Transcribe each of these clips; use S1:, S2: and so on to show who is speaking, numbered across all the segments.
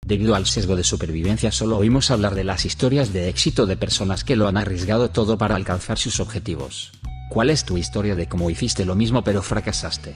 S1: Debido al sesgo de supervivencia solo oímos hablar de las historias de éxito de personas que lo han arriesgado todo para alcanzar sus objetivos. ¿Cuál es tu historia de cómo hiciste lo mismo pero fracasaste?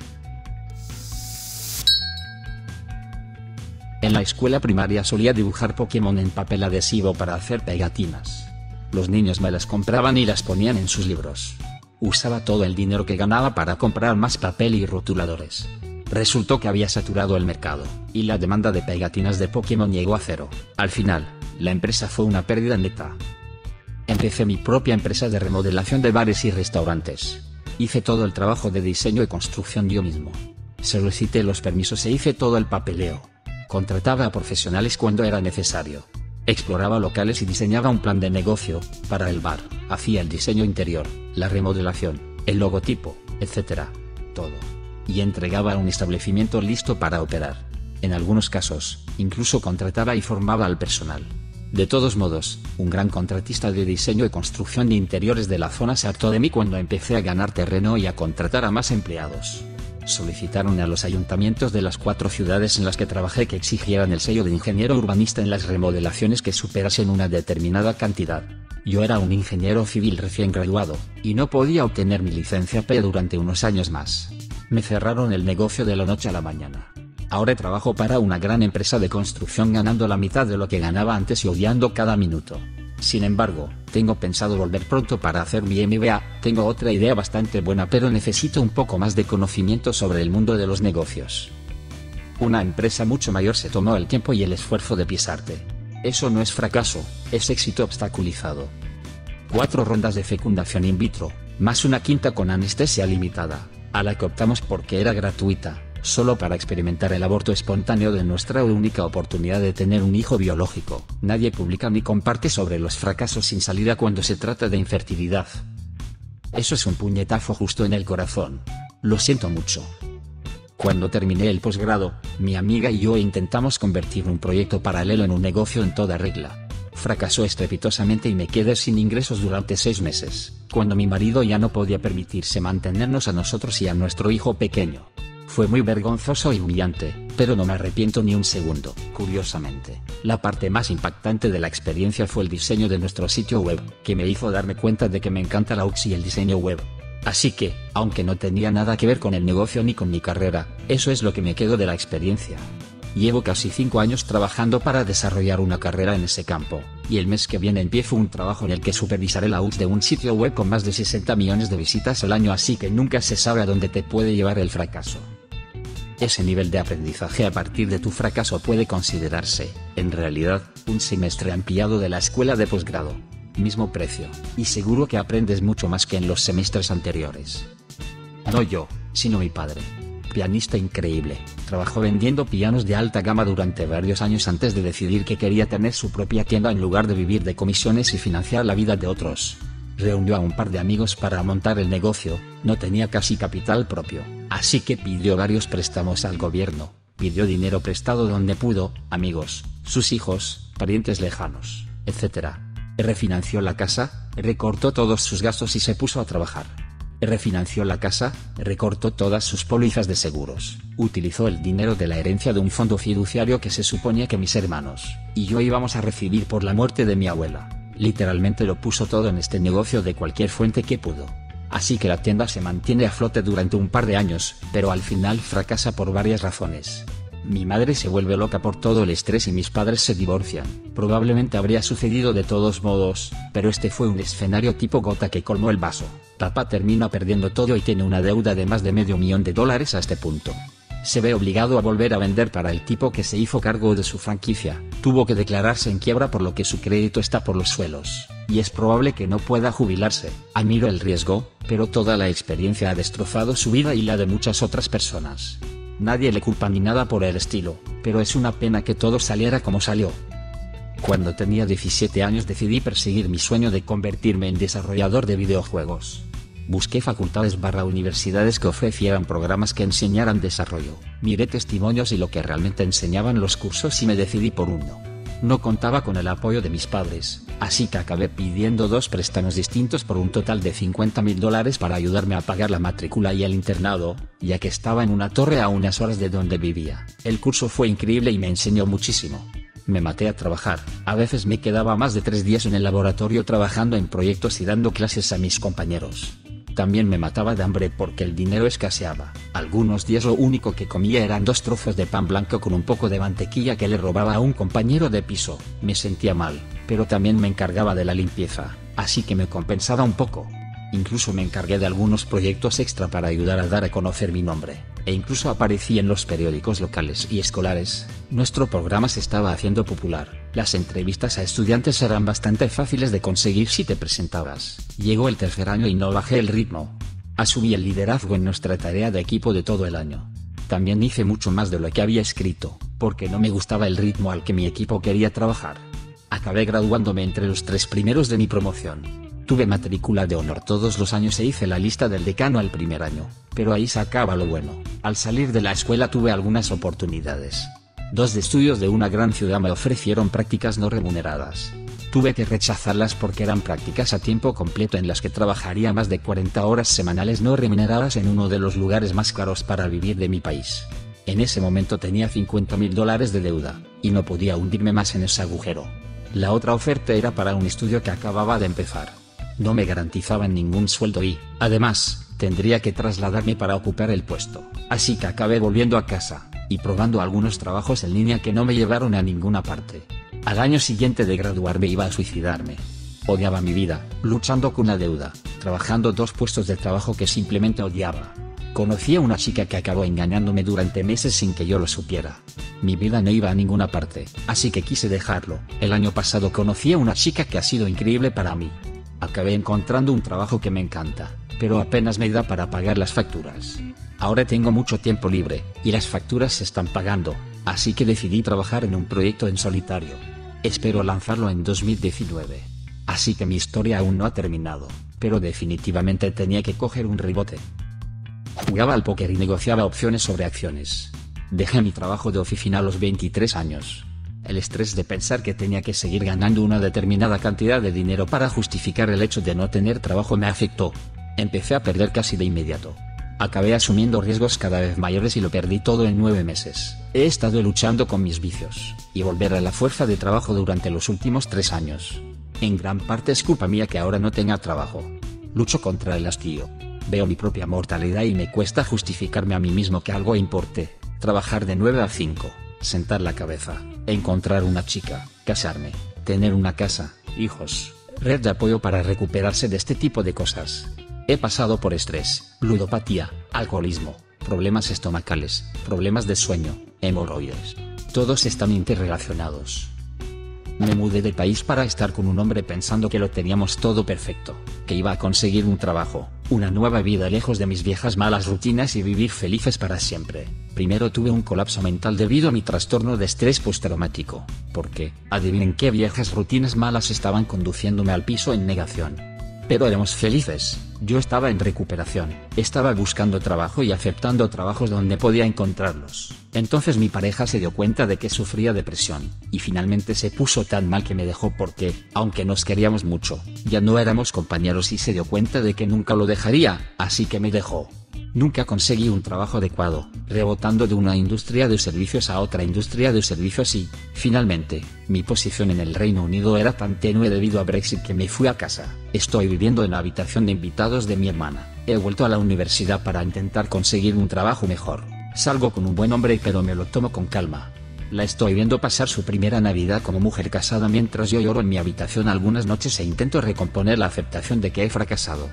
S1: En la escuela primaria solía dibujar Pokémon en papel adhesivo para hacer pegatinas. Los niños me las compraban y las ponían en sus libros. Usaba todo el dinero que ganaba para comprar más papel y rotuladores. Resultó que había saturado el mercado, y la demanda de pegatinas de Pokémon llegó a cero. Al final, la empresa fue una pérdida neta. Empecé mi propia empresa de remodelación de bares y restaurantes. Hice todo el trabajo de diseño y construcción yo mismo. Solicité los permisos e hice todo el papeleo. Contrataba a profesionales cuando era necesario. Exploraba locales y diseñaba un plan de negocio para el bar. Hacía el diseño interior, la remodelación, el logotipo, etc. Todo. Y entregaba a un establecimiento listo para operar. En algunos casos, incluso contrataba y formaba al personal. De todos modos, un gran contratista de diseño y construcción de interiores de la zona se hartó de mí cuando empecé a ganar terreno y a contratar a más empleados. Solicitaron a los ayuntamientos de las 4 ciudades en las que trabajé que exigieran el sello de ingeniero urbanista en las remodelaciones que superasen una determinada cantidad. Yo era un ingeniero civil recién graduado, y no podía obtener mi licencia P durante unos años más. Me cerraron el negocio de la noche a la mañana. Ahora trabajo para una gran empresa de construcción ganando la mitad de lo que ganaba antes y odiando cada minuto. Sin embargo, tengo pensado volver pronto para hacer mi MBA. Tengo otra idea bastante buena pero necesito un poco más de conocimiento sobre el mundo de los negocios. Una empresa mucho mayor se tomó el tiempo y el esfuerzo de pisarte. Eso no es fracaso, es éxito obstaculizado. 4 rondas de fecundación in vitro, más una quinta con anestesia limitada, a la que optamos porque era gratuita, solo para experimentar el aborto espontáneo de nuestra única oportunidad de tener un hijo biológico. Nadie publica ni comparte sobre los fracasos sin salida cuando se trata de infertilidad. Eso es un puñetazo justo en el corazón. Lo siento mucho. Cuando terminé el posgrado, mi amiga y yo intentamos convertir un proyecto paralelo en un negocio en toda regla. Fracasó estrepitosamente y me quedé sin ingresos durante 6 meses, cuando mi marido ya no podía permitirse mantenernos a nosotros y a nuestro hijo pequeño. Fue muy vergonzoso y humillante, pero no me arrepiento ni un segundo. Curiosamente, la parte más impactante de la experiencia fue el diseño de nuestro sitio web, que me hizo darme cuenta de que me encanta la UX y el diseño web. Así que, aunque no tenía nada que ver con el negocio ni con mi carrera, eso es lo que me quedo de la experiencia. Llevo casi 5 años trabajando para desarrollar una carrera en ese campo, y el mes que viene empiezo un trabajo en el que supervisaré la UX de un sitio web con más de 60 millones de visitas al año, así que nunca se sabe a dónde te puede llevar el fracaso. Ese nivel de aprendizaje a partir de tu fracaso puede considerarse, en realidad, un semestre ampliado de la escuela de posgrado. Mismo precio, y seguro que aprendes mucho más que en los semestres anteriores. No yo, sino mi padre. Pianista increíble, trabajó vendiendo pianos de alta gama durante varios años antes de decidir que quería tener su propia tienda en lugar de vivir de comisiones y financiar la vida de otros. Reunió a un par de amigos para montar el negocio, no tenía casi capital propio, así que pidió varios préstamos al gobierno, pidió dinero prestado donde pudo, amigos, sus hijos, parientes lejanos, etc. Refinanció la casa, recortó todos sus gastos y se puso a trabajar. Refinanció la casa, recortó todas sus pólizas de seguros, utilizó el dinero de la herencia de un fondo fiduciario que se suponía que mis hermanos y yo íbamos a recibir por la muerte de mi abuela. Literalmente lo puso todo en este negocio de cualquier fuente que pudo. Así que la tienda se mantiene a flote durante un par de años, pero al final fracasa por varias razones. Mi madre se vuelve loca por todo el estrés y mis padres se divorcian. Probablemente habría sucedido de todos modos, pero este fue un escenario tipo gota que colmó el vaso. Papá termina perdiendo todo y tiene una deuda de más de $500,000 a este punto. Se ve obligado a volver a vender para el tipo que se hizo cargo de su franquicia. Tuvo que declararse en quiebra por lo que su crédito está por los suelos, y es probable que no pueda jubilarse. Admiro el riesgo, pero toda la experiencia ha destrozado su vida y la de muchas otras personas. Nadie le culpa ni nada por el estilo, pero es una pena que todo saliera como salió. Cuando tenía 17 años decidí perseguir mi sueño de convertirme en desarrollador de videojuegos. Busqué facultades/universidades que ofrecieran programas que enseñaran desarrollo, miré testimonios y lo que realmente enseñaban los cursos y me decidí por uno. No contaba con el apoyo de mis padres, así que acabé pidiendo 2 préstamos distintos por un total de $50,000 para ayudarme a pagar la matrícula y el internado, ya que estaba en una torre a unas horas de donde vivía. El curso fue increíble y me enseñó muchísimo. Me maté a trabajar, a veces me quedaba más de 3 días en el laboratorio trabajando en proyectos y dando clases a mis compañeros. También me mataba de hambre porque el dinero escaseaba. Algunos días lo único que comía eran 2 trozos de pan blanco con un poco de mantequilla que le robaba a un compañero de piso. Me sentía mal, pero también me encargaba de la limpieza, así que me compensaba un poco. Incluso me encargué de algunos proyectos extra para ayudar a dar a conocer mi nombre, e incluso aparecí en los periódicos locales y escolares. Nuestro programa se estaba haciendo popular. Las entrevistas a estudiantes eran bastante fáciles de conseguir si te presentabas. Llegó el tercer año y no bajé el ritmo. Asumí el liderazgo en nuestra tarea de equipo de todo el año. También hice mucho más de lo que había escrito, porque no me gustaba el ritmo al que mi equipo quería trabajar. Acabé graduándome entre los 3 primeros de mi promoción. Tuve matrícula de honor todos los años e hice la lista del decano al primer año, pero ahí se acaba lo bueno. Al salir de la escuela tuve algunas oportunidades. 2 de estudios de una gran ciudad me ofrecieron prácticas no remuneradas. Tuve que rechazarlas porque eran prácticas a tiempo completo en las que trabajaría más de 40 horas semanales no remuneradas en uno de los lugares más caros para vivir de mi país. En ese momento tenía $50,000 de deuda, y no podía hundirme más en ese agujero. La otra oferta era para un estudio que acababa de empezar. No me garantizaban ningún sueldo y, además, tendría que trasladarme para ocupar el puesto. Así que acabé volviendo a casa, y probando algunos trabajos en línea que no me llevaron a ninguna parte. Al año siguiente de graduarme iba a suicidarme. Odiaba mi vida, luchando con la deuda, trabajando 2 puestos de trabajo que simplemente odiaba. Conocí a una chica que acabó engañándome durante meses sin que yo lo supiera. Mi vida no iba a ninguna parte, así que quise dejarlo. El año pasado conocí a una chica que ha sido increíble para mí. Acabé encontrando un trabajo que me encanta, pero apenas me da para pagar las facturas. Ahora tengo mucho tiempo libre, y las facturas se están pagando, así que decidí trabajar en un proyecto en solitario. Espero lanzarlo en 2019. Así que mi historia aún no ha terminado, pero definitivamente tenía que coger un rebote. Jugaba al póker y negociaba opciones sobre acciones. Dejé mi trabajo de oficina a los 23 años. El estrés de pensar que tenía que seguir ganando una determinada cantidad de dinero para justificar el hecho de no tener trabajo me afectó. Empecé a perder casi de inmediato. Acabé asumiendo riesgos cada vez mayores y lo perdí todo en 9 meses. He estado luchando con mis vicios, y volver a la fuerza de trabajo durante los últimos 3 años. En gran parte es culpa mía que ahora no tenga trabajo. Lucho contra el hastío. Veo mi propia mortalidad y me cuesta justificarme a mí mismo que algo importe. Trabajar de 9 a 5. Sentar la cabeza, encontrar una chica, casarme, tener una casa, hijos, red de apoyo para recuperarse de este tipo de cosas. He pasado por estrés, ludopatía, alcoholismo, problemas estomacales, problemas de sueño, hemorroides. Todos están interrelacionados. Me mudé de país para estar con un hombre pensando que lo teníamos todo perfecto, que iba a conseguir un trabajo, una nueva vida lejos de mis viejas malas rutinas y vivir felices para siempre. Primero tuve un colapso mental debido a mi trastorno de estrés postraumático, porque, adivinen qué viejas rutinas malas estaban conduciéndome al piso en negación. Pero éramos felices, yo estaba en recuperación, estaba buscando trabajo y aceptando trabajos donde podía encontrarlos. Entonces mi pareja se dio cuenta de que sufría depresión, y finalmente se puso tan mal que me dejó porque, aunque nos queríamos mucho, ya no éramos compañeros y se dio cuenta de que nunca lo dejaría, así que me dejó. Nunca conseguí un trabajo adecuado, rebotando de una industria de servicios a otra industria de servicios y, finalmente, mi posición en el Reino Unido era tan tenue debido a Brexit que me fui a casa. Estoy viviendo en la habitación de invitados de mi hermana. He vuelto a la universidad para intentar conseguir un trabajo mejor. Salgo con un buen hombre pero me lo tomo con calma. La estoy viendo pasar su primera Navidad como mujer casada mientras yo lloro en mi habitación algunas noches e intento recomponer la aceptación de que he fracasado.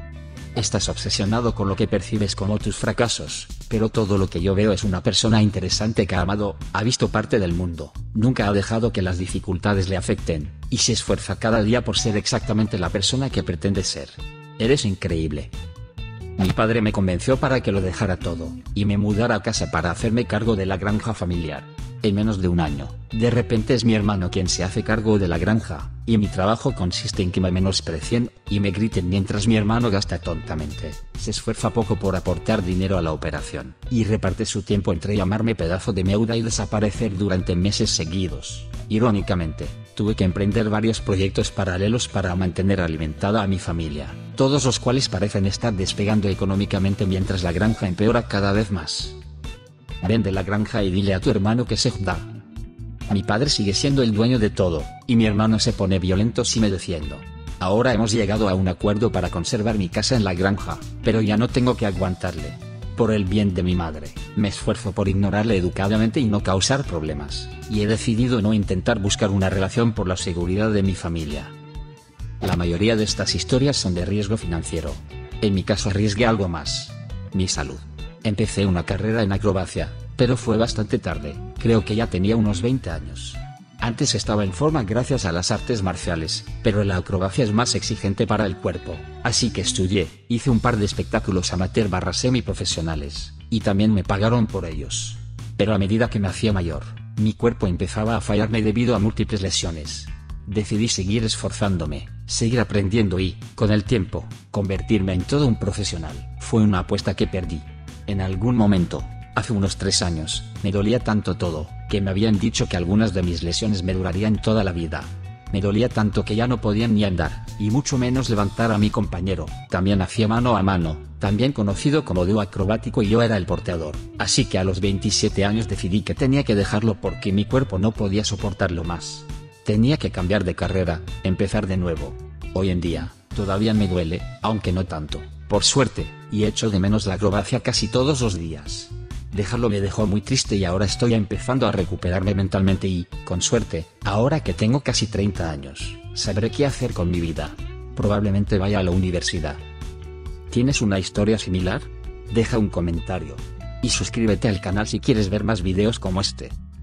S1: Estás obsesionado con lo que percibes como tus fracasos, pero todo lo que yo veo es una persona interesante que ha amado, ha visto parte del mundo, nunca ha dejado que las dificultades le afecten, y se esfuerza cada día por ser exactamente la persona que pretende ser. Eres increíble. Mi padre me convenció para que lo dejara todo, y me mudara a casa para hacerme cargo de la granja familiar. En menos de un año, de repente es mi hermano quien se hace cargo de la granja, y mi trabajo consiste en que me menosprecien y me griten mientras mi hermano gasta tontamente. Se esfuerza poco por aportar dinero a la operación, y reparte su tiempo entre llamarme pedazo de meuda y desaparecer durante meses seguidos. Irónicamente, tuve que emprender varios proyectos paralelos para mantener alimentada a mi familia, todos los cuales parecen estar despegando económicamente mientras la granja empeora cada vez más. Vende la granja y dile a tu hermano que se joda. Mi padre sigue siendo el dueño de todo, y mi hermano se pone violento si me defiendo. Ahora hemos llegado a un acuerdo para conservar mi casa en la granja, pero ya no tengo que aguantarle. Por el bien de mi madre, me esfuerzo por ignorarle educadamente y no causar problemas, y he decidido no intentar buscar una relación por la seguridad de mi familia. La mayoría de estas historias son de riesgo financiero. En mi caso arriesgué algo más: mi salud. Empecé una carrera en acrobacia, pero fue bastante tarde, creo que ya tenía unos 20 años. Antes estaba en forma gracias a las artes marciales, pero la acrobacia es más exigente para el cuerpo, así que estudié, hice un par de espectáculos amateur / semiprofesionales, y también me pagaron por ellos. Pero a medida que me hacía mayor, mi cuerpo empezaba a fallarme debido a múltiples lesiones. Decidí seguir esforzándome, seguir aprendiendo y, con el tiempo, convertirme en todo un profesional. Fue una apuesta que perdí. En algún momento, hace unos 3 años, me dolía tanto todo, que me habían dicho que algunas de mis lesiones me durarían toda la vida. Me dolía tanto que ya no podía ni andar, y mucho menos levantar a mi compañero. También hacía mano a mano, también conocido como dúo acrobático, y yo era el porteador. Así que a los 27 años decidí que tenía que dejarlo porque mi cuerpo no podía soportarlo más. Tenía que cambiar de carrera, empezar de nuevo. Hoy en día, todavía me duele, aunque no tanto, por suerte, y echo de menos la acrobacia casi todos los días. Dejarlo me dejó muy triste y ahora estoy empezando a recuperarme mentalmente y, con suerte, ahora que tengo casi 30 años, sabré qué hacer con mi vida. Probablemente vaya a la universidad. ¿Tienes una historia similar? Deja un comentario. Y suscríbete al canal si quieres ver más videos como este.